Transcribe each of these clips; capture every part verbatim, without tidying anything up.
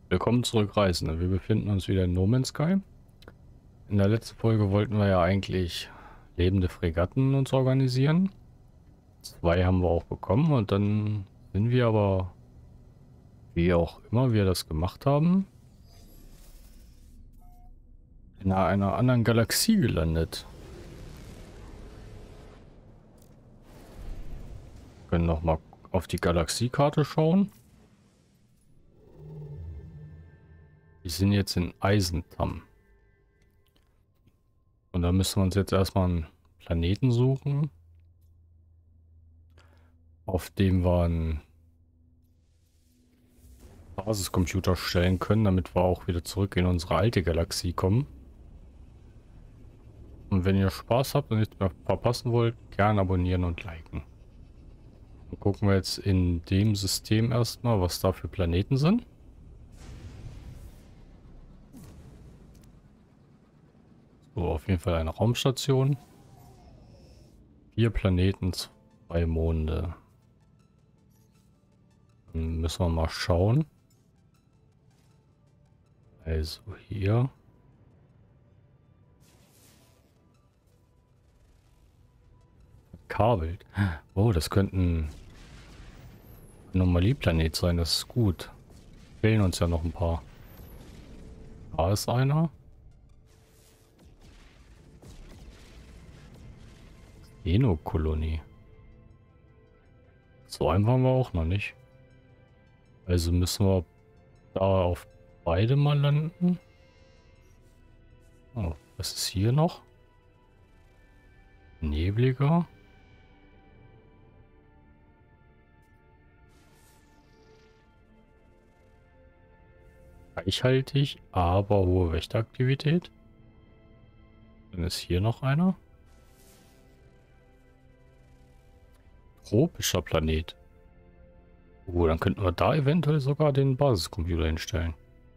Willkommen zurück, Reisende. Wir befinden uns wieder in No Man's Sky. In der letzten Folge wollten wir ja eigentlich lebende Fregatten uns organisieren. Zwei haben wir auch bekommen und dann sind wir aber, wie auch immer wir das gemacht haben, in einer anderen Galaxie gelandet. Wir können noch mal auf die Galaxiekarte schauen. Wir sind jetzt in Eisentam. Und da müssen wir uns jetzt erstmal einen Planeten suchen, auf dem wir einen Basiscomputer stellen können, damit wir auch wieder zurück in unsere alte Galaxie kommen. Und wenn ihr Spaß habt und nichts mehr verpassen wollt, gerne abonnieren und liken. Dann gucken wir jetzt in dem System erstmal, was da für Planeten sind. So, auf jeden Fall eine Raumstation. Vier Planeten, zwei Monde. Dann müssen wir mal schauen. Also hier. Kabelt. Oh, das könnte ein Anomalieplanet sein. Das ist gut. Fehlen uns ja noch ein paar. Da ist einer. Eno-Kolonie. So einen waren wir auch noch nicht. Also müssen wir da auf beide mal landen. Oh, was ist hier noch? Nebliger. Reichhaltig, aber hohe Wächteraktivität. Dann ist hier noch einer. Tropischer Planet. Oh, dann könnten wir da eventuell sogar den Basiscomputer hinstellen.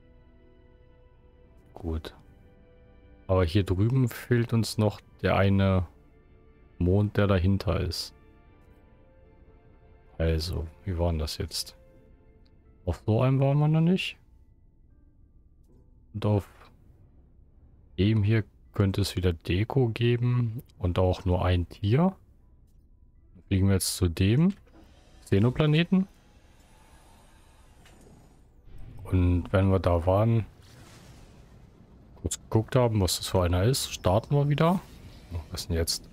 Gut. Aber hier drüben fehlt uns noch der eine Mond, der dahinter ist. Also, wie war denn das jetzt? Auf so einem waren wir noch nicht. Und auf dem hier könnte es wieder Deko geben und auch nur ein Tier. Dann fliegen wir jetzt zu dem Xenoplaneten. Und wenn wir da waren, kurz geguckt haben, was das für einer ist, starten wir wieder. Was ist denn jetzt?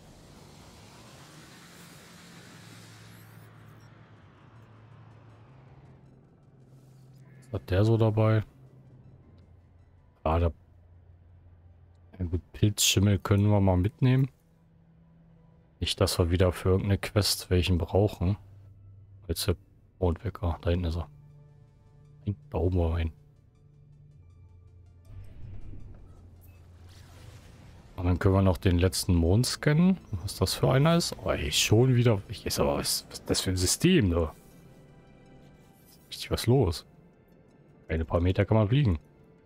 Was hat der so dabei? Ah, da. Ja gut, Pilzschimmel können wir mal mitnehmen. Nicht, dass wir wieder für irgendeine Quest welchen brauchen. Jetzt der Mondwecker. Da hinten ist er. Da oben war ein. Und dann können wir noch den letzten Mond scannen. Was das für einer ist. Oh, ey, schon wieder. Ich weiß aber, was, was ist das für ein System da? Richtig was los. Ein paar Meter kann man fliegen.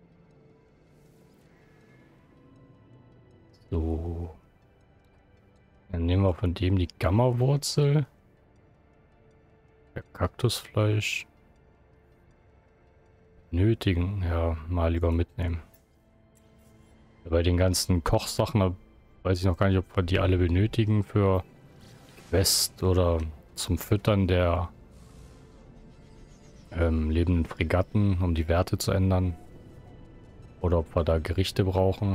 So. Dann nehmen wir von dem die Gamma-Wurzel. Der Kaktusfleisch. Nötigen. Ja, mal lieber mitnehmen. Bei den ganzen Kochsachen, da weiß ich noch gar nicht, ob wir die alle benötigen für Quest oder zum Füttern der ähm, lebenden Fregatten, um die Werte zu ändern. Oder ob wir da Gerichte brauchen.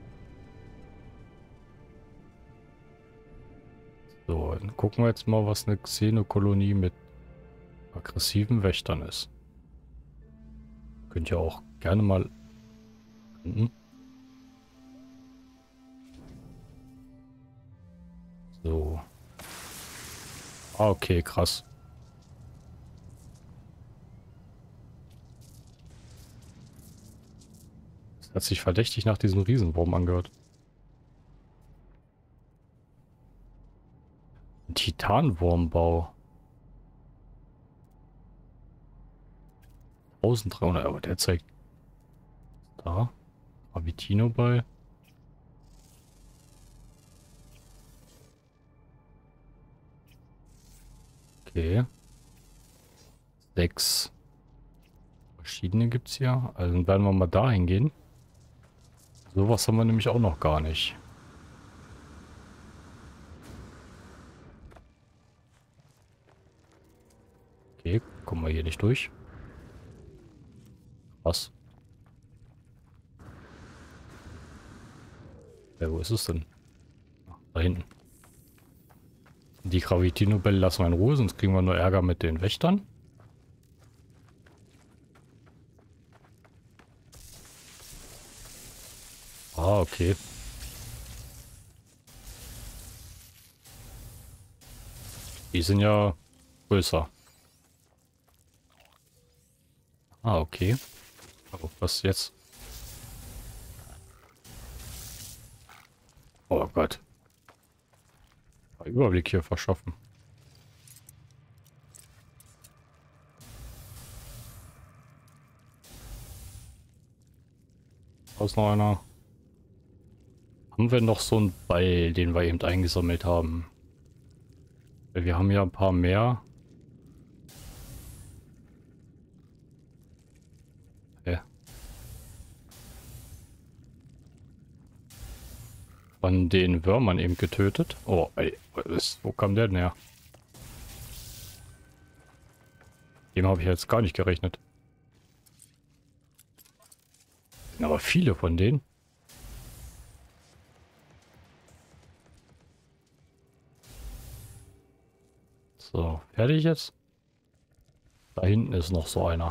So, dann gucken wir jetzt mal, was eine Xenokolonie mit aggressiven Wächtern ist. Könnt ihr auch gerne mal... Hm. So. Ah, okay, krass. Das hat sich verdächtig nach diesem Riesenwurm angehört. Ein Titanwurmbau. dreizehnhundert, aber der zeigt... Da. Avitino-Ball. Okay. sechs. Verschiedene gibt es hier. Also dann werden wir mal dahin gehen. Sowas haben wir nämlich auch noch gar nicht. Okay, kommen wir hier nicht durch. Was? Ja, wo ist es denn? Ah, da hinten. Die Gravity-Nobel lassen wir in Ruhe, sonst kriegen wir nur Ärger mit den Wächtern. Ah, okay. Die sind ja größer. Ah, okay. Oh, was jetzt? Oh Gott. Überblick hier verschaffen. Da ist noch einer. Haben wir noch so einen Ball, den wir eben eingesammelt haben? Weil wir haben ja ein paar mehr. Okay. Von den Würmern eben getötet. Oh, ey, was ist, wo kam der denn her? Dem habe ich jetzt gar nicht gerechnet. Sind aber viele von denen. So, fertig jetzt? Da hinten ist noch so einer.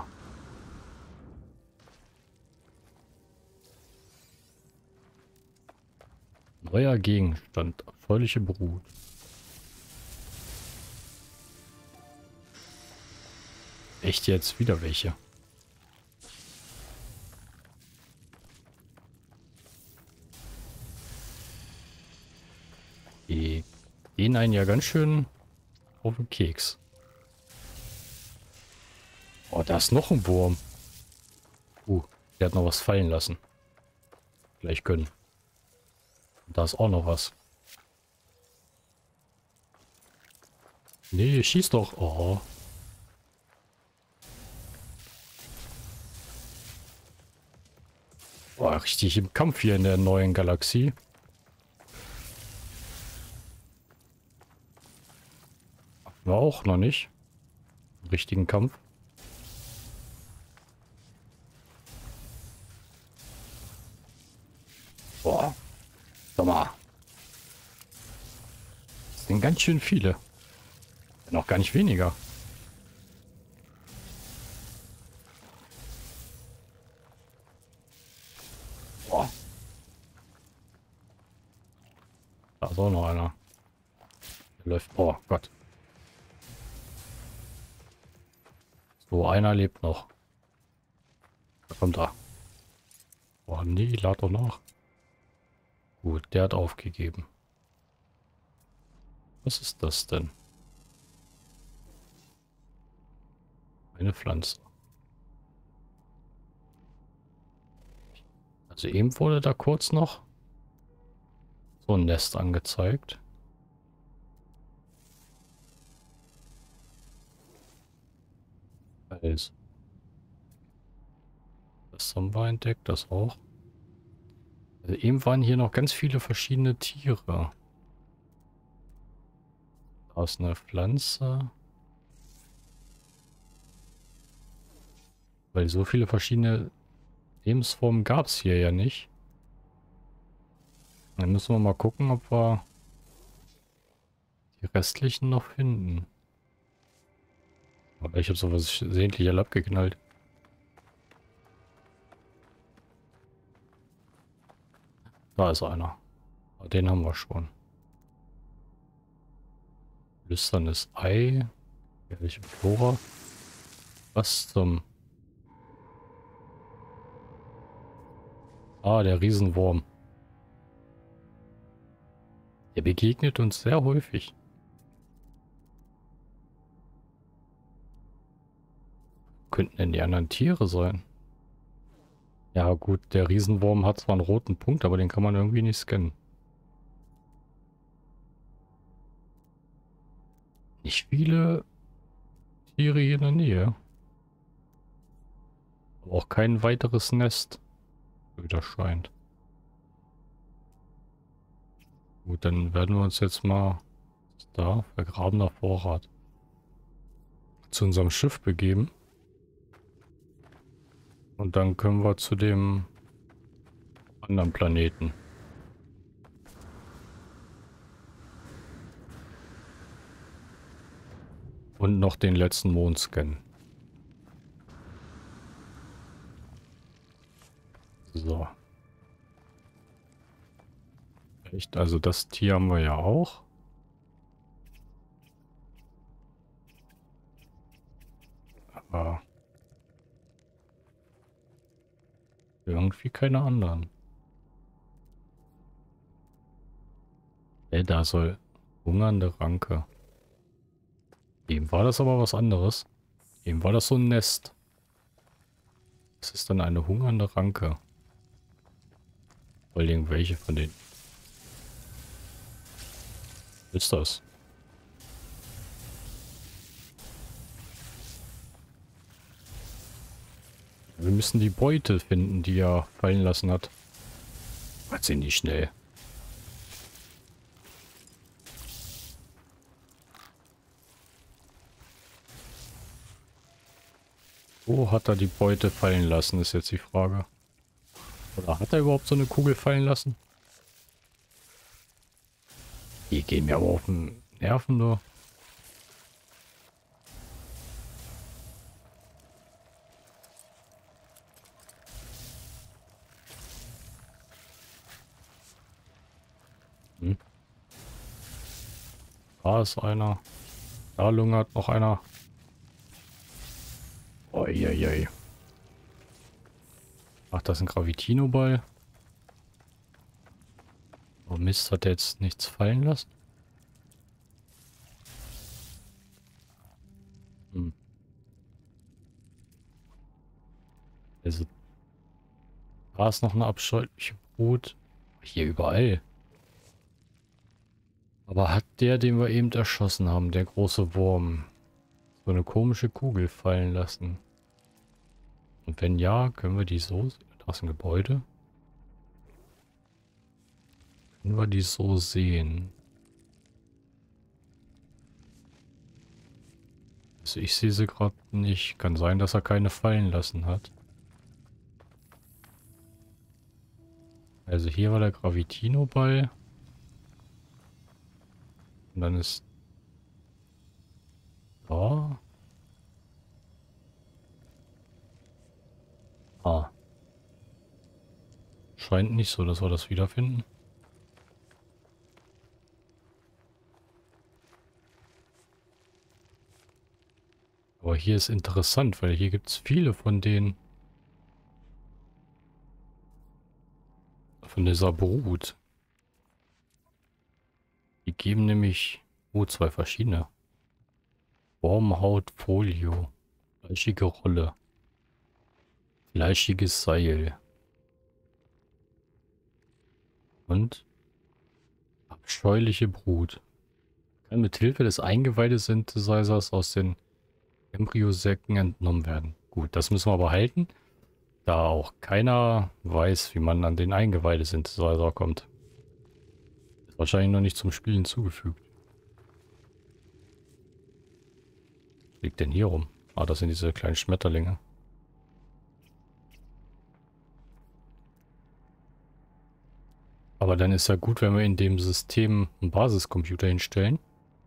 Neuer Gegenstand. Erfreuliche Brut. Echt jetzt wieder welche? Die gehen einen ja ganz schön auf den Keks. Oh, da ist noch ein Wurm. Uh, der hat noch was fallen lassen. Gleich können. Da ist auch noch was. Nee, schieß doch. Oh. Oh, richtig im Kampf hier in der neuen Galaxie. War auch noch nicht. Im richtigen Kampf. Boah. Sag mal. Das sind ganz schön viele. Noch gar nicht weniger. Boah. Da ist auch noch einer. Der läuft. Oh Gott. So, einer lebt noch. Da kommt er. Oh nee, lad doch nach. Gut, der hat aufgegeben. Was ist das denn? Eine Pflanze. Also eben wurde da kurz noch so ein Nest angezeigt. Also. Das haben wir entdeckt, das auch. Also eben waren hier noch ganz viele verschiedene Tiere. Da ist eine Pflanze. Weil so viele verschiedene Lebensformen gab es hier ja nicht. Dann müssen wir mal gucken, ob wir die restlichen noch finden. Aber ich habe sowas sehentlich alle abgeknallt. Da ist einer. Den haben wir schon. Lüsternes Ei. Welche Flora? Was zum... Ah, der Riesenwurm. Der begegnet uns sehr häufig. Könnten denn die anderen Tiere sein? Ja gut, der Riesenwurm hat zwar einen roten Punkt, aber den kann man irgendwie nicht scannen. Nicht viele Tiere hier in der Nähe. Aber auch kein weiteres Nest. So wie das scheint. Gut, dann werden wir uns jetzt mal da, vergrabener Vorrat, zu unserem Schiff begeben. Und dann können wir zu dem anderen Planeten. Und noch den letzten Mond scannen. So. Echt, also das Tier haben wir ja auch. Aber irgendwie keine anderen. Ey, da soll hungernde Ranke. Eben war das aber was anderes. Eben war das so ein Nest. Das ist dann eine hungernde Ranke. Vor allem welche von denen? Was ist das? Wir müssen die Beute finden, die er fallen lassen hat. Was sind die schnell? Wo hat er die Beute fallen lassen, ist jetzt die Frage. Oder hat er überhaupt so eine Kugel fallen lassen? Die gehen mir aber auf den Nerven, nur. Hm. Da ist einer. Da lungert noch einer. Uiuiui. Ach, das ist ein Gravitino-Ball. Oh Mist, hat er jetzt nichts fallen lassen? Hm. Also, da ist noch eine abscheuliche Brut. Hier überall. Aber hat der, den wir eben erschossen haben, der große Wurm, so eine komische Kugel fallen lassen? Und wenn ja, können wir die so... Da ist ein Gebäude. Können wir die so sehen? Also ich sehe sie gerade nicht. Kann sein, dass er keine fallen lassen hat. Also hier war der Gravitino-Ball. Und dann ist... Da... Ah. Scheint nicht so, dass wir das wiederfinden. Aber hier ist interessant, weil hier gibt es viele von denen. Von dieser Brut. Die geben nämlich... Oh, zwei verschiedene. Wurmhaut, Folio. Fleischige Rolle. Fleischiges Seil. Und abscheuliche Brut. Kann mit Hilfe des Eingeweide-Synthesizers aus den Embryosäcken entnommen werden. Gut, das müssen wir aber halten, da auch keiner weiß, wie man an den Eingeweide-Synthesizer kommt. Ist wahrscheinlich noch nicht zum Spiel hinzugefügt. Was liegt denn hier rum? Ah, das sind diese kleinen Schmetterlinge. Aber dann ist ja gut, wenn wir in dem System einen Basiscomputer hinstellen.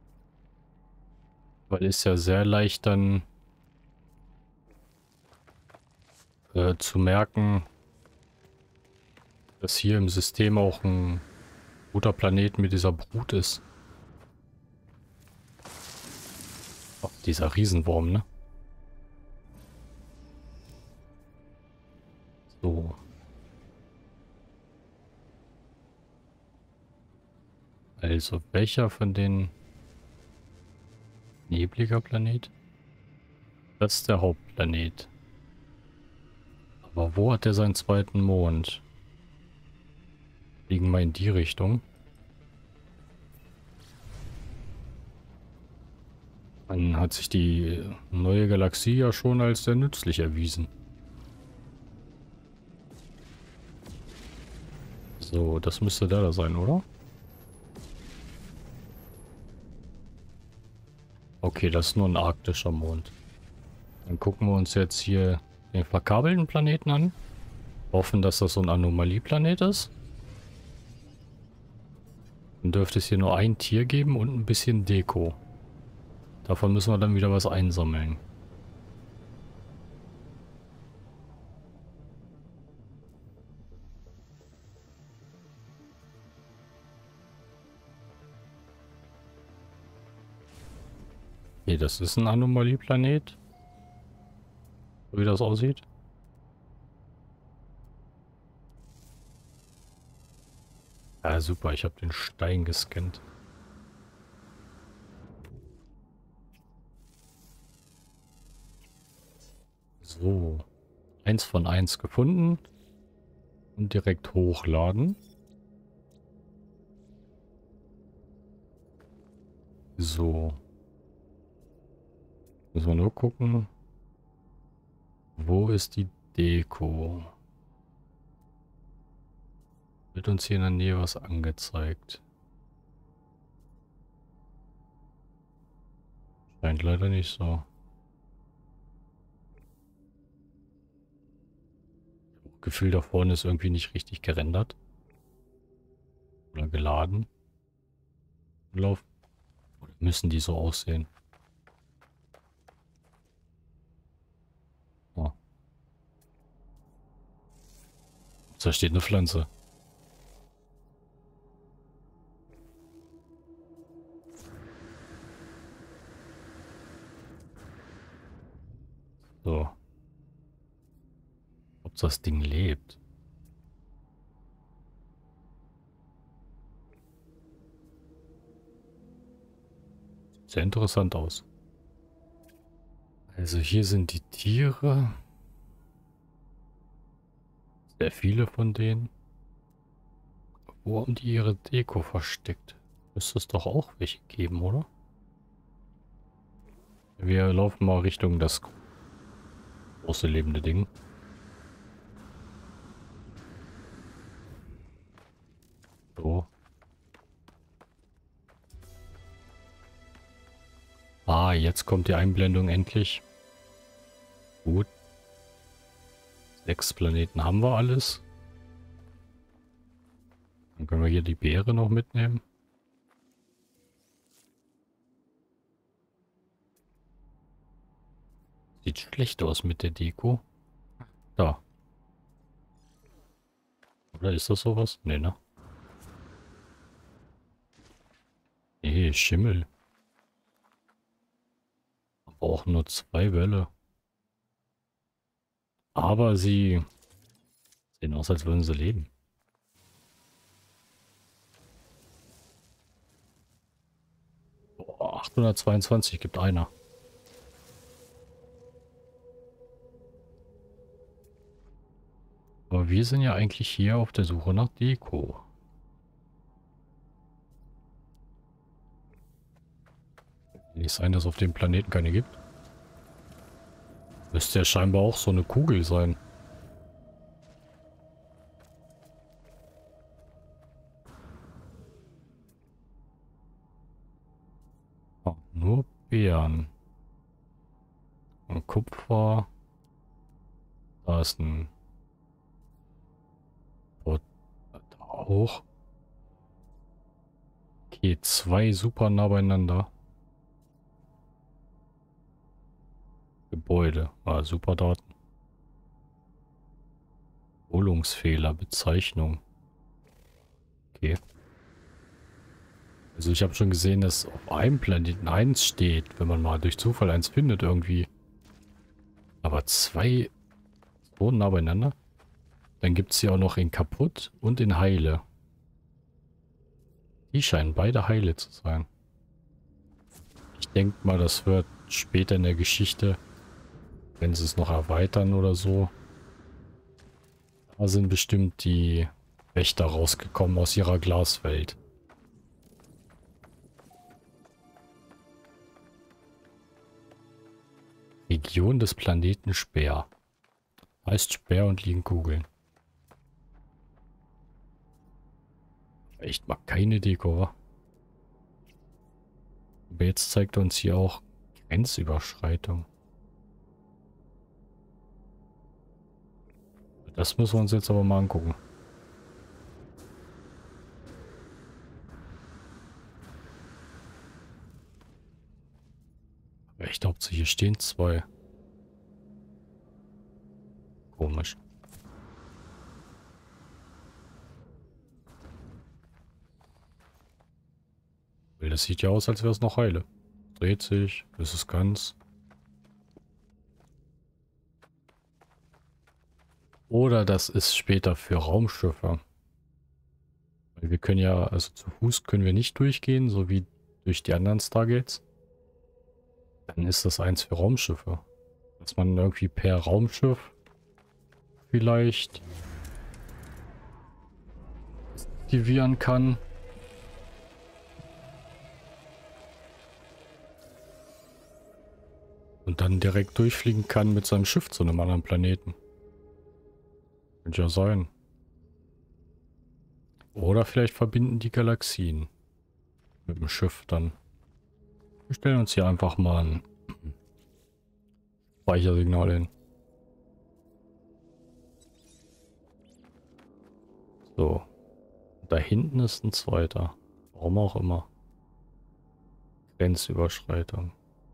Weil ist ja sehr leicht dann äh, zu merken, dass hier im System auch ein guter Planet mit dieser Brut ist. Oh, dieser Riesenwurm, ne? So. Also, welcher von den... Nebliger Planet? Das ist der Hauptplanet. Aber wo hat er seinen zweiten Mond? Fliegen wir in die Richtung. Dann hat sich die neue Galaxie ja schon als sehr nützlich erwiesen. So, das müsste der da sein, oder? Okay, das ist nur ein arktischer Mond. Dann gucken wir uns jetzt hier den verkabelten Planeten an. Hoffen, dass das so ein Anomalieplanet ist. Dann dürfte es hier nur ein Tier geben und ein bisschen Deko. Davon müssen wir dann wieder was einsammeln. Okay, das ist ein Anomalieplanet. So wie das aussieht. Ja, super, ich habe den Stein gescannt. So. Eins von eins gefunden. Und direkt hochladen. So. Müssen wir nur gucken. Wo ist die Deko? Wird uns hier in der Nähe was angezeigt? Scheint leider nicht so. Gefühl, da vorne ist irgendwie nicht richtig gerendert. Oder geladen. Lauf. Oder müssen die so aussehen? Oh. Da steht eine Pflanze. So. Ob das Ding lebt. Sieht sehr interessant aus. Also hier sind die Tiere. Sehr viele von denen. Wo haben die ihre Deko versteckt? Müsste es doch auch welche geben, oder? Wir laufen mal Richtung das große lebende Ding. So. Ah, jetzt kommt die Einblendung endlich. Gut. Sechs Planeten haben wir alles. Dann können wir hier die Beere noch mitnehmen. Sieht schlecht aus mit der Deko. Da. Oder ist das sowas? Nee, ne? Nee, Schimmel. Aber auch nur zwei Bälle. Aber sie sehen aus, als würden sie leben. Boah, achthundertzweiundzwanzig gibt einer. Aber wir sind ja eigentlich hier auf der Suche nach Deko. Nicht sein, dass es auf dem Planeten keine gibt. Müsste ja scheinbar auch so eine Kugel sein. Oh, nur Beeren. Und Kupfer. Da ist ein... Oh, da auch. Okay, zwei super nah beieinander. Gebäude. Ah, super Daten. Wiederholungsfehler, Bezeichnung. Okay. Also ich habe schon gesehen, dass auf einem Planeten eins steht, wenn man mal durch Zufall eins findet irgendwie. Aber zwei so nah beieinander. Dann gibt es hier auch noch in kaputt und in heile. Die scheinen beide heile zu sein. Ich denke mal, das wird später in der Geschichte, wenn sie es noch erweitern oder so. Da sind bestimmt die Wächter rausgekommen aus ihrer Glaswelt. Region des Planeten Speer. Heißt Speer und liegen Kugeln. Echt mal keine Deko, wa? Aber jetzt zeigt er uns hier auch Grenzüberschreitung. Das müssen wir uns jetzt aber mal angucken. Aber ich glaube, hier stehen zwei. Komisch. Weil das sieht ja aus, als wäre es noch heile. Dreht sich, ist es ganz. Oder das ist später für Raumschiffe. Weil wir können ja, also zu Fuß können wir nicht durchgehen, so wie durch die anderen Stargates. Dann ist das eins für Raumschiffe. Dass man irgendwie per Raumschiff vielleicht aktivieren kann. Und dann direkt durchfliegen kann mit seinem Schiff zu einem anderen Planeten. Könnte ja sein. Oder vielleicht verbinden die Galaxien mit dem Schiff dann. Wir stellen uns hier einfach mal ein Speichersignal hin. So. Da hinten ist ein zweiter. Warum auch immer. Grenzüberschreitung.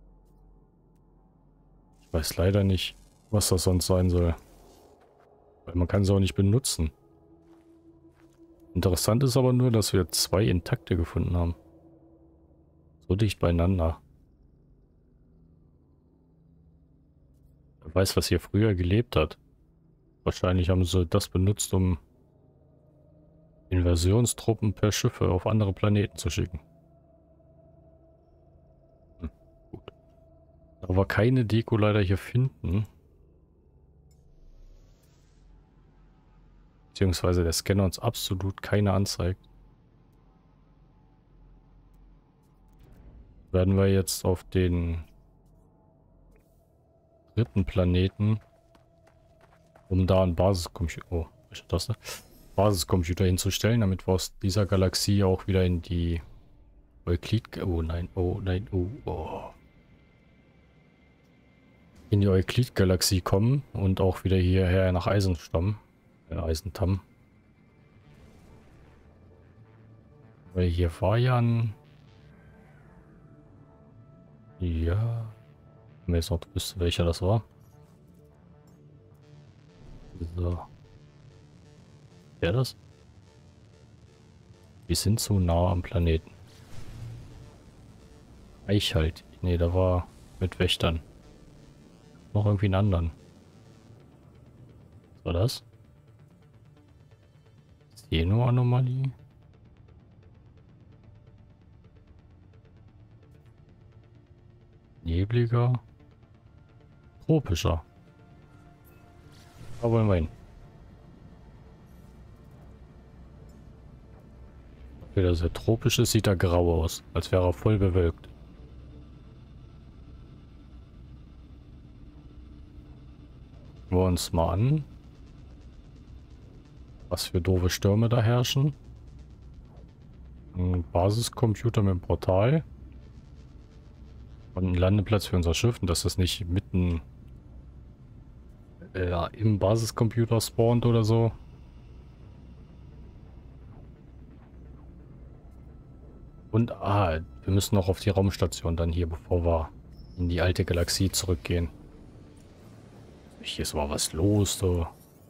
Ich weiß leider nicht, was das sonst sein soll. Weil man kann es auch nicht benutzen. Interessant ist aber nur, dass wir zwei intakte gefunden haben. So dicht beieinander. Wer weiß, was hier früher gelebt hat. Wahrscheinlich haben sie das benutzt, um Invasionstruppen per Schiffe auf andere Planeten zu schicken. Hm, gut. Aber keine Deko leider hier finden. Beziehungsweise der Scanner uns absolut keine anzeigt. Werden wir jetzt auf den dritten Planeten, um da einen Basiscomputer, oh, welche Taste? Basiscomputer hinzustellen, damit wir aus dieser Galaxie auch wieder in die Euklid, oh nein, oh nein, oh, oh. in die Euklid-Galaxie kommen und auch wieder hierher nach Eisenstamm. Äh, Eisentamm. Weil hier war ja ein... Ja... Wenn wir jetzt noch wüsste, welcher das war. So. Wer das? Wir sind so nah am Planeten. Eichhalt. Ne, da war mit Wächtern. Noch irgendwie einen anderen. Was war das? Xeno-Anomalie? Nebliger? Tropischer. Da wollen wir hin. Wenn er sehr tropisch ist, sieht er grau aus. Als wäre er voll bewölkt. Schauen wir uns mal an, was für doofe Stürme da herrschen. Ein Basiscomputer mit einem Portal. Und ein Landeplatz für unser Schiff. Und dass das nicht mitten äh, im Basiscomputer spawnt oder so. Und ah, wir müssen noch auf die Raumstation dann hier, bevor wir in die alte Galaxie zurückgehen. Hier ist mal was los, so.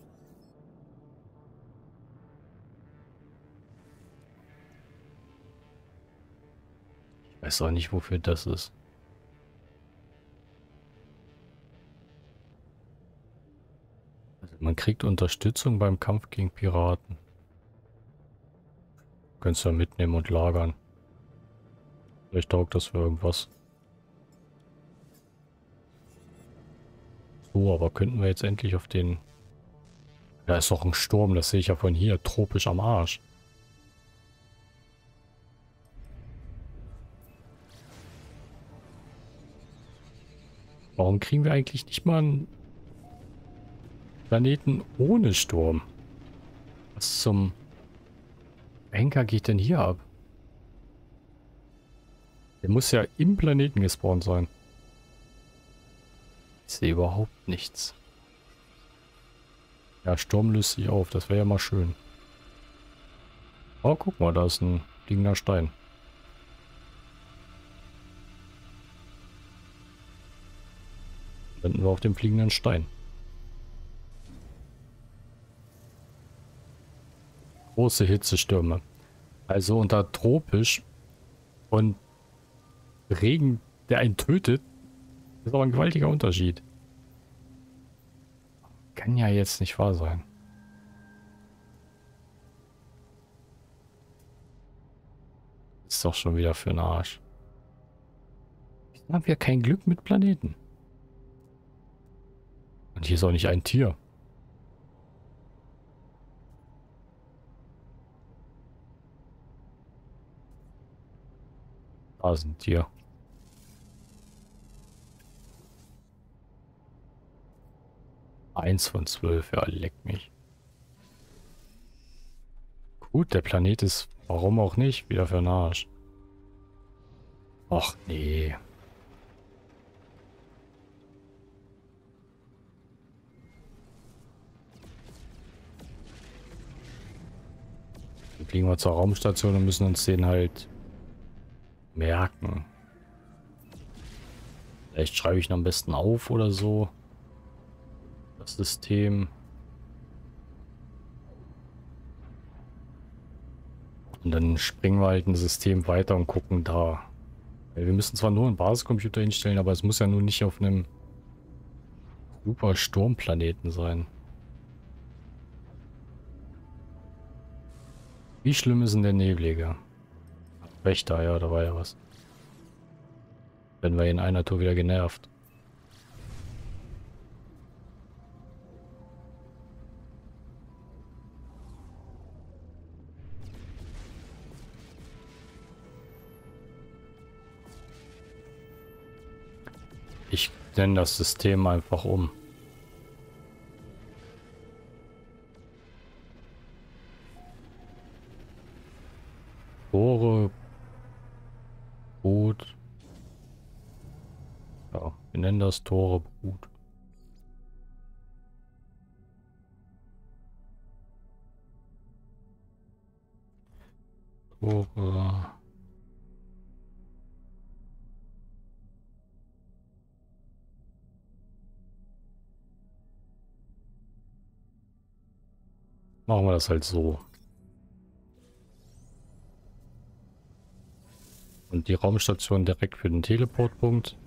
Ich weiß auch nicht, wofür das ist. Also man kriegt Unterstützung beim Kampf gegen Piraten. Könntest du ja mitnehmen und lagern. Vielleicht taugt das für irgendwas. So, aber könnten wir jetzt endlich auf den... Da ist doch ein Sturm, das sehe ich ja von hier. Tropisch am Arsch. Warum kriegen wir eigentlich nicht mal einen Planeten ohne Sturm? Was zum Henker geht denn hier ab? Der muss ja im Planeten gespawnt sein. Ich sehe überhaupt nichts. Ja, Sturm löst sich auf. Das wäre ja mal schön. Oh, guck mal, da ist ein fliegender Stein. Wenden wir auf den fliegenden Stein. Große Hitzestürme. Also unter tropisch und Regen, der einen tötet, ist aber ein gewaltiger Unterschied. Kann ja jetzt nicht wahr sein. Ist doch schon wieder für den Arsch. Wieso haben wir kein Glück mit Planeten? Und hier ist auch nicht ein Tier. Da ist ein Tier. Eins von zwölf, ja, leck mich. Gut, der Planet ist, warum auch nicht, wieder für den Arsch. Och, nee. Dann fliegen wir zur Raumstation und müssen uns den halt merken. Vielleicht schreibe ich ihn am besten auf oder so. Das System. Und dann springen wir halt ein System weiter und gucken da. Wir müssen zwar nur einen Basiscomputer hinstellen, aber es muss ja nun nicht auf einem super Sturmplaneten sein. Wie schlimm ist denn der Nebeliger? Wächter, ja, da war ja was. Wenn wir in einer Tour wieder genervt. Ich nenne das System einfach um. Tore, Brut. Ja, wir nennen das Tore, Brut. Tore. Machen wir das halt so. Und die Raumstation direkt für den Teleportpunkt.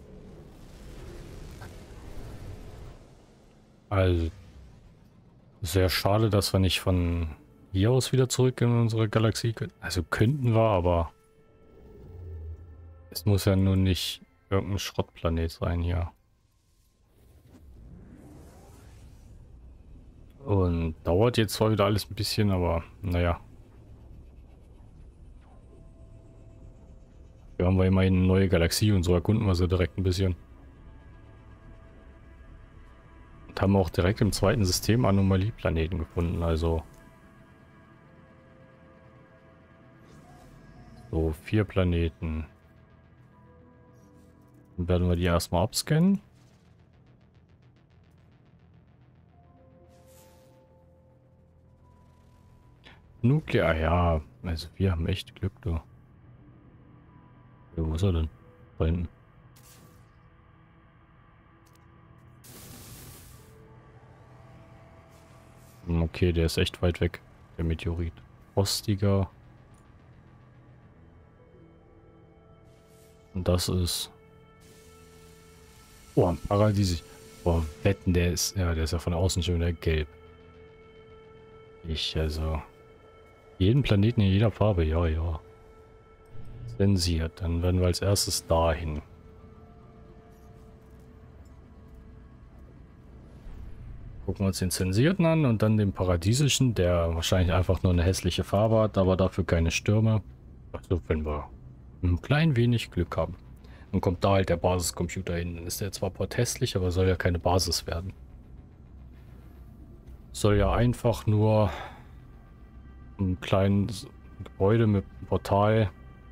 Also, sehr schade, dass wir nicht von hier aus wieder zurück in unsere Galaxie können. Also könnten wir, aber es muss ja nun nicht irgendein Schrottplanet sein hier. Und dauert jetzt zwar wieder alles ein bisschen, aber naja. Wir haben wir immerhin eine neue Galaxie und so erkunden wir sie direkt ein bisschen. Und haben auch direkt im zweiten System Anomalieplaneten gefunden, also so vier Planeten. Dann werden wir die erstmal abscannen. Nuklear, ja, also wir haben echt Glück, du. Ja, wo ist er denn? Da hinten. Okay, der ist echt weit weg, der Meteorit. Rostiger. Und das ist... Oh, ein Paradies. Boah, wetten, der ist... Ja, der ist ja von außen schon wieder gelb. Ich, also... Jeden Planeten in jeder Farbe, ja, ja. Zensiert. Dann werden wir als erstes dahin. Gucken wir uns den Zensierten an und dann den Paradiesischen, der wahrscheinlich einfach nur eine hässliche Farbe hat, aber dafür keine Stürme. Also wenn wir ein klein wenig Glück haben. Dann kommt da halt der Basiscomputer hin. Dann ist der zwar porthässlich, aber soll ja keine Basis werden. Soll ja einfach nur einen kleinen Gebäude mit einem Portal,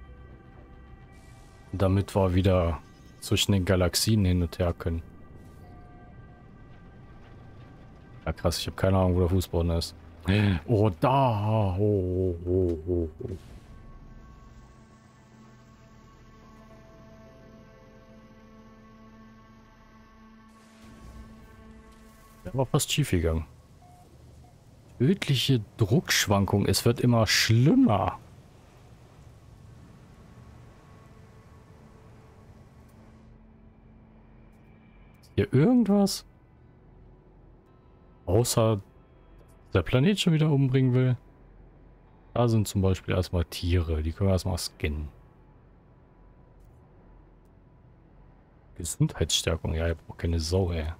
damit wir wieder zwischen den Galaxien hin und her können. Ja krass, ich habe keine Ahnung, wo der Fußboden ist. Oh, da! Oh, oh, oh, oh, oh. Der war fast schief gegangen. Tödliche Druckschwankung. Es wird immer schlimmer. Ist hier irgendwas? Außer der Planet schon wieder umbringen will. Da sind zum Beispiel erstmal Tiere. Die können wir erstmal scannen. Gesundheitsstärkung. Ja, ich brauche keine Sau, ey.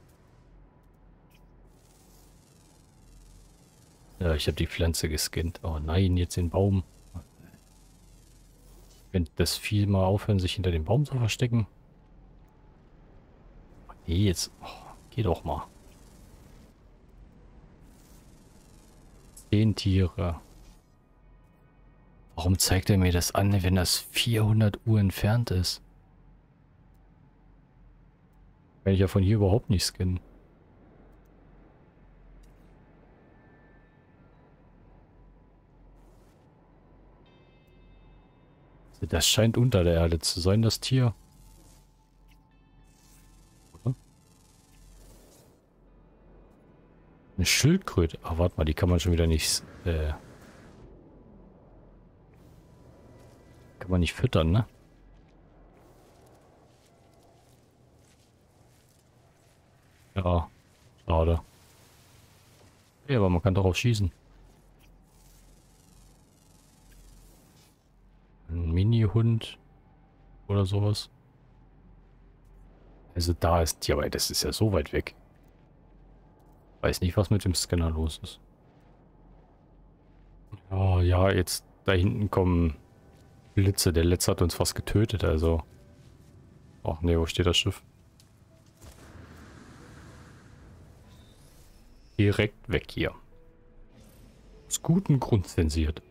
Ja, ich habe die Pflanze gescannt. Oh nein, jetzt den Baum. Wenn das Vieh mal aufhören, sich hinter dem Baum zu verstecken. Nee, jetzt. Oh, geh doch mal. Zehn Tiere. Warum zeigt er mir das an, wenn das vierhundert Uhr entfernt ist? Kann ich ja von hier überhaupt nicht scannen. Das scheint unter der Erde zu sein, das Tier. Oder? Eine Schildkröte. Ach, warte mal, die kann man schon wieder nicht... Äh, kann man nicht füttern, ne? Ja, schade. Ja, aber man kann darauf schießen. Ein Mini-Hund oder sowas. Also da ist die, aber das ist ja so weit weg. Weiß nicht, was mit dem Scanner los ist. Oh ja, jetzt da hinten kommen Blitze. Der letzte hat uns fast getötet, also. Ach nee, wo steht das Schiff? Direkt weg hier. Aus gutem Grund zensiert.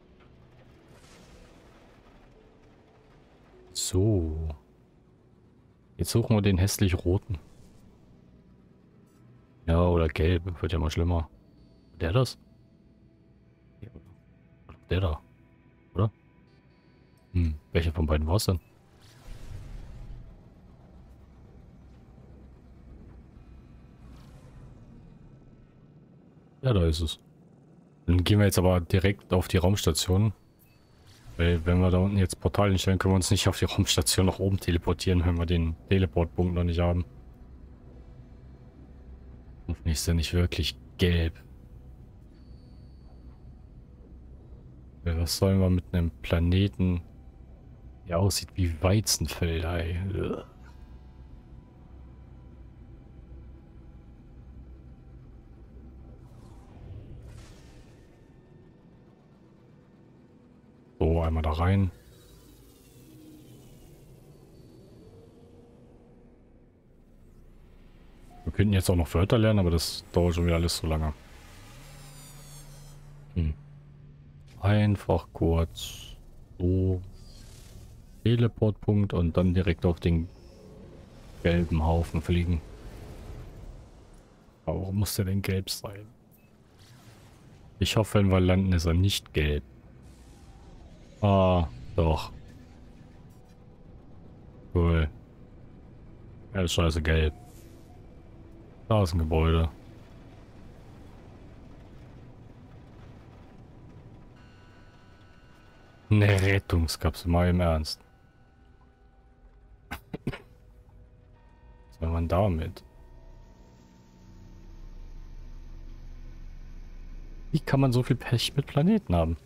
So. Jetzt suchen wir den hässlich roten. Ja, oder gelb. Wird ja mal schlimmer. Der das? Der da. Oder? Hm, welcher von beiden war es denn? Ja, da ist es. Dann gehen wir jetzt aber direkt auf die Raumstation. Weil wenn wir da unten jetzt Portal hinstellen, können wir uns nicht auf die Raumstation nach oben teleportieren, wenn wir den Teleportpunkt noch nicht haben. Hoffentlich ist er nicht wirklich gelb. Weil was sollen wir mit einem Planeten, der aussieht wie Weizenfelder, ey. So, einmal da rein. Wir könnten jetzt auch noch Wörter lernen, aber das dauert schon wieder alles so lange. Hm. Einfach kurz so Teleportpunkt und dann direkt auf den gelben Haufen fliegen. Aber warum muss der denn gelb sein? Ich hoffe, wenn wir landen, ist er nicht gelb. Ah, doch. Cool. Er ist scheiße gelb. Da ist ein Gebäude. Eine Rettungskapsel, mal im Ernst. Was soll man damit? Wie kann man so viel Pech mit Planeten haben?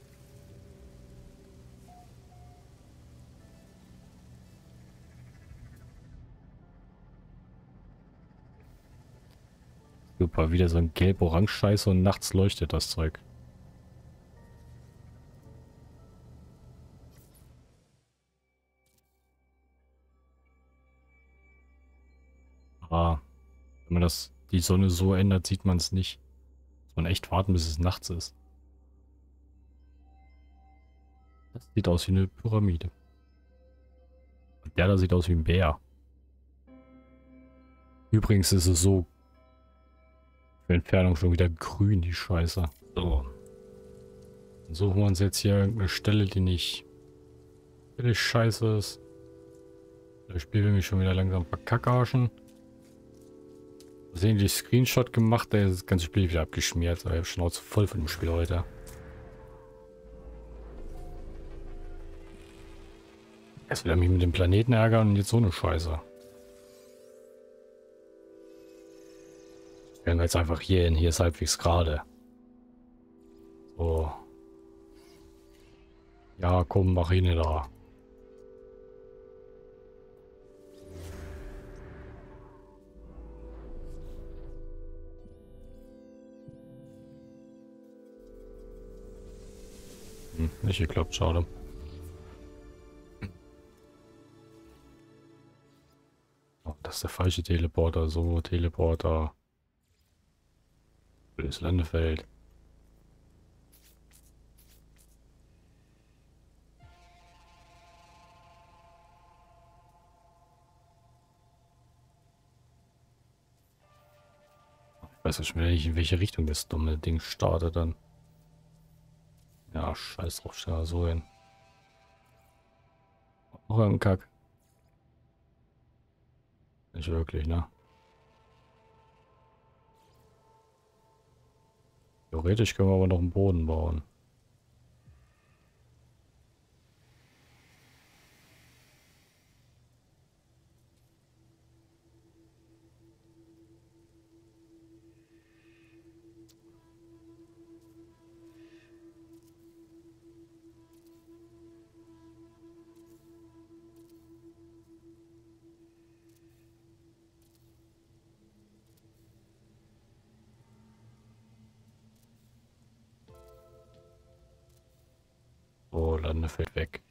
Super, wieder so ein gelb-orange-Scheiße und nachts leuchtet das Zeug. Ah, wenn man das, die Sonne so ändert, sieht man es nicht. Muss man echt warten, bis es nachts ist. Das sieht aus wie eine Pyramide. Und der da sieht aus wie ein Bär. Übrigens ist es so für Entfernung schon wieder grün, die Scheiße. So. Dann suchen wir uns jetzt hier irgendeine Stelle, die nicht völlig scheiße ist. Das Spiel will mich schon wieder langsam verkackarschen. Sehen die Screenshot gemacht, der ist das ganze Spiel wieder abgeschmiert. Ich habe Schnauze voll von dem Spiel heute. Erst wieder mich mit dem Planeten ärgern und jetzt so eine Scheiße. Werden wir jetzt einfach hier hin. Hier ist halbwegs gerade. So. Ja, komm, mach ihn da. Hm, nicht geklappt, schade. Oh, das ist der falsche Teleporter. So, Teleporter. Das Landefeld. Ich weiß ja schon wieder nicht, in welche Richtung das dumme Ding startet dann. Ja, scheiß drauf, schau so hin. Auch ein Kack. Nicht wirklich, ne? Theoretisch können wir aber noch einen Boden bauen. So, Landefeld weg.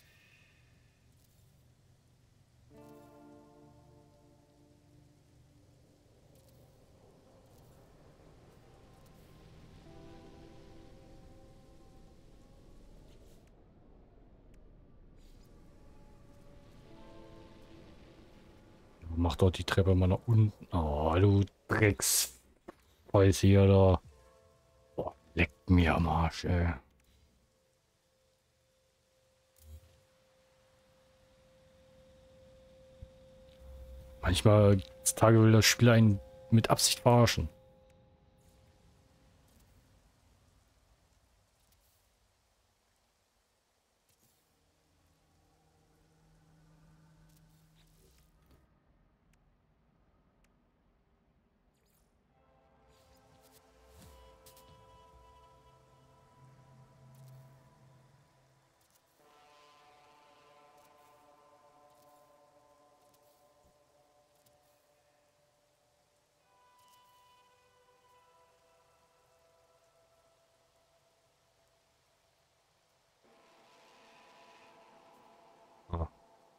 Mach dort die Treppe mal nach unten. Oh, du Drecksfäuse hier da. Boah, leckt mir am Arsch, ey. Manchmal Tage will das Spiel einen mit Absicht verarschen. Ah.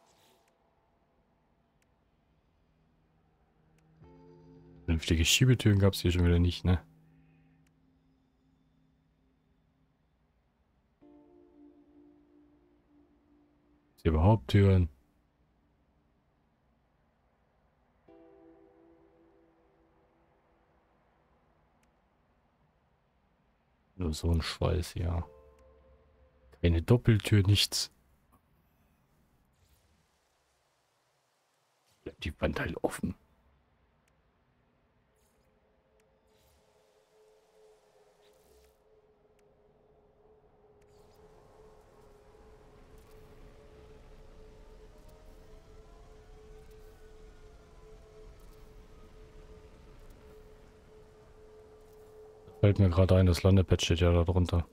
Vernünftige Schiebetüren gab es hier schon wieder nicht, ne? Ist hier überhaupt Türen? Nur so ein Schweiß, ja. Keine Doppeltür, nichts. Bleibt die Wand halt offen. Fällt mir gerade ein, das Landepad steht ja da drunter.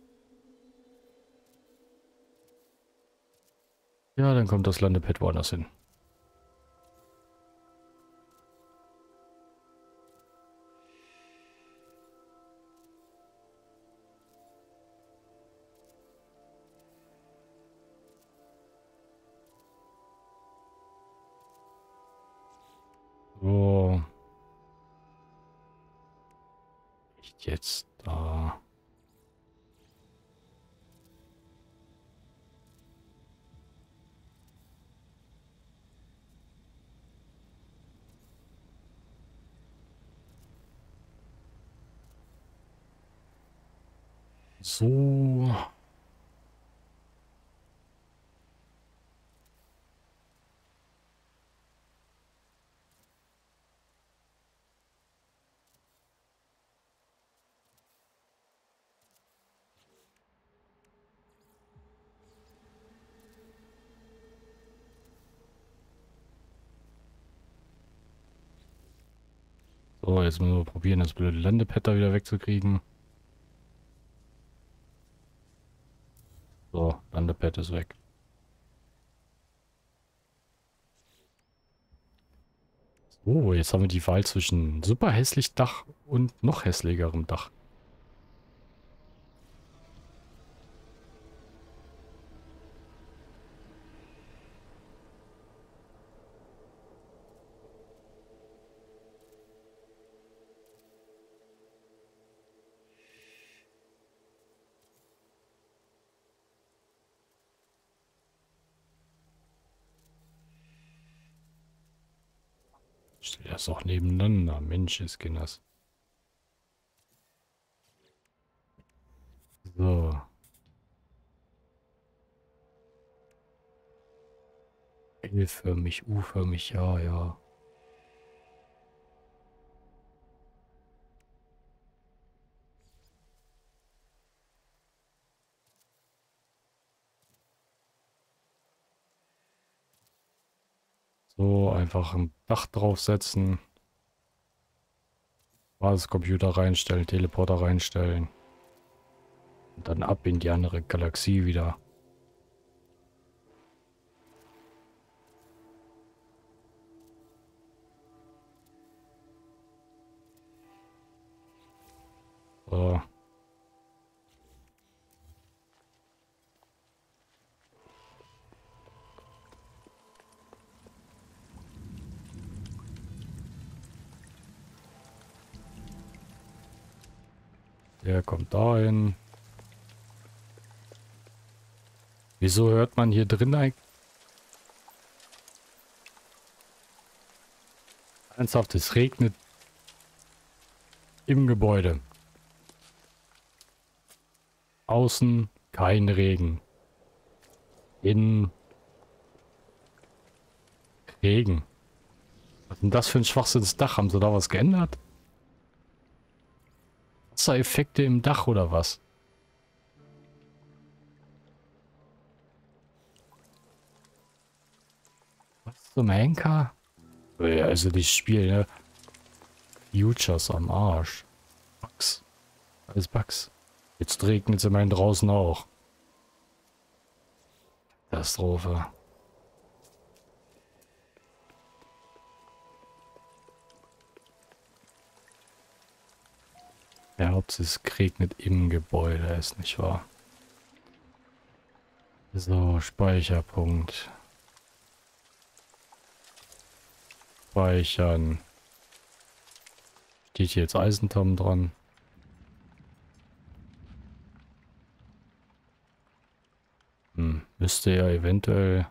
Ja, dann kommt das Landepad woanders hin. So. Echt jetzt da. So. So, jetzt müssen wir probieren, das blöde Landepad da wieder wegzukriegen. So, Landepad ist weg. So, jetzt haben wir die Wahl zwischen super hässlich Dach und noch hässlicherem Dach. Stell das auch nebeneinander. Mensch, ist das. So. L-förmig, U-förmig, ja, ja. So, einfach ein Dach draufsetzen. Basiscomputer reinstellen, Teleporter reinstellen. Und dann ab in die andere Galaxie wieder. So. Der kommt dahin. Wieso hört man hier drin eigentlich? Ernsthaft, es regnet im Gebäude. Außen kein Regen. Innen Regen. Was ist denn das für ein Schwachsinnsdach? Haben sie da was geändert? Wassereffekte im Dach oder was? Was zum Henker? Ja, also das Spiel, ne? Futures am Arsch. Bugs. Alles Bugs. Jetzt regnet es immerhin draußen auch. Katastrophe. Ja, Hauptsache es regnet im Gebäude, ist nicht wahr? So, Speicherpunkt. Speichern. Steht hier jetzt Eisentom dran? Hm, müsste ja eventuell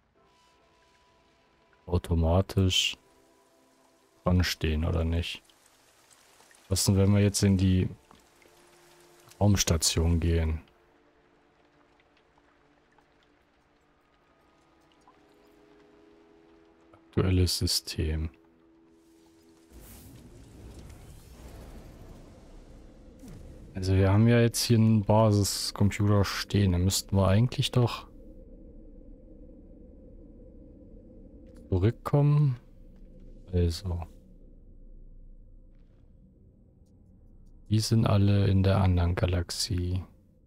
automatisch dran stehen, oder nicht? Was denn, wenn wir jetzt in die Raumstation gehen? Aktuelles System. Also wir haben ja jetzt hier einen Basiscomputer stehen. Da müssten wir eigentlich doch zurückkommen. Also. Die sind alle in der anderen Galaxie.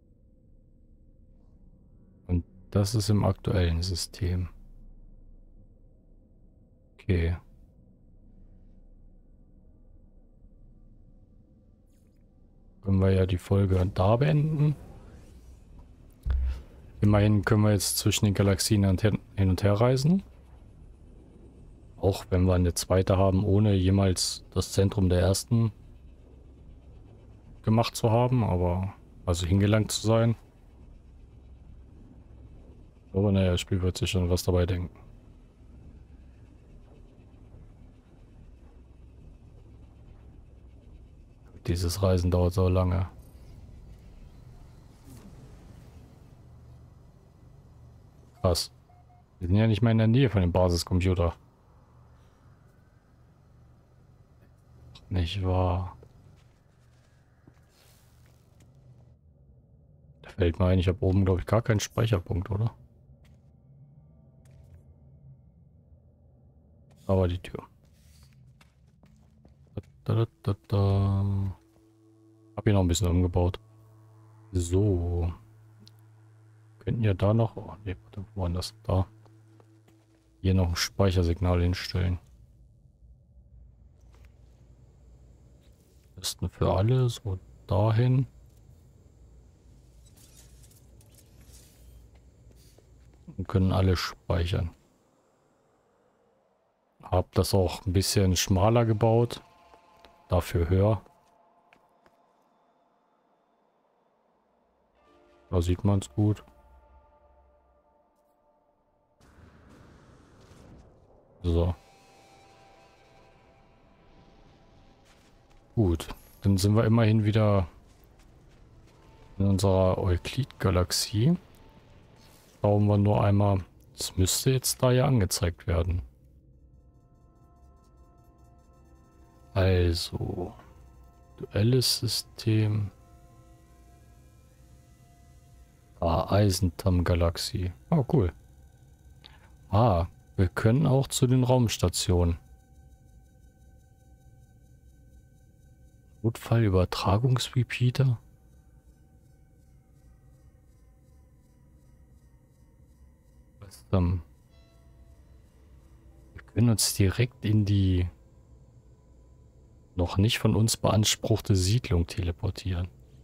Und das ist im aktuellen System. Okay. Können wir ja die Folge da beenden. Immerhin können wir jetzt zwischen den Galaxien hin und her reisen. Auch wenn wir eine zweite haben, ohne jemals das Zentrum der ersten gemacht zu haben, aber also hingelangt zu sein. Aber naja, das Spiel wird sich schon was dabei denken. Dieses Reisen dauert so lange. Krass. Wir sind ja nicht mal in der Nähe von dem Basiscomputer. Nicht wahr? Da fällt mir ein, ich habe oben, glaube ich, gar keinen Speicherpunkt, oder? Aber die Tür. Da, da, da, da. Hab hier noch ein bisschen umgebaut. So. Könnten ja da noch... Oh, nee, warte, wo war das? Da. Hier noch ein Speichersignal hinstellen. Besten für alle. So, dahin. Und können alle speichern. Hab das auch ein bisschen schmaler gebaut. Dafür höher. Da sieht man es gut. So. Gut. Dann sind wir immerhin wieder in unserer Euklid-Galaxie. Schauen wir nur einmal. Das müsste jetzt da ja angezeigt werden. Also. Duelles System. Ah, Eisentam-Galaxie. Oh, cool. Ah, wir können auch zu den Raumstationen. Notfallübertragungsrepeater. Was dann? Wir können uns direkt in die noch nicht von uns beanspruchte Siedlung teleportieren.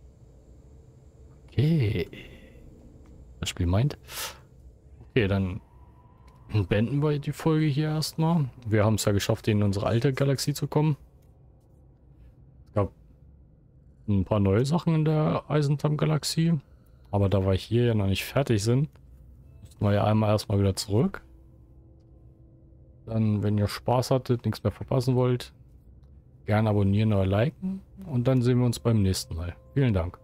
Okay. Das Spiel meint. Okay, dann beenden wir die Folge hier erstmal. Wir haben es ja geschafft, in unsere alte Galaxie zu kommen. Es gab ein paar neue Sachen in der Eisentam-Galaxie. Aber da wir hier ja noch nicht fertig sind, müssen wir ja einmal erstmal wieder zurück. Dann, wenn ihr Spaß hattet, nichts mehr verpassen wollt, gerne abonnieren oder liken. Und dann sehen wir uns beim nächsten Mal. Vielen Dank.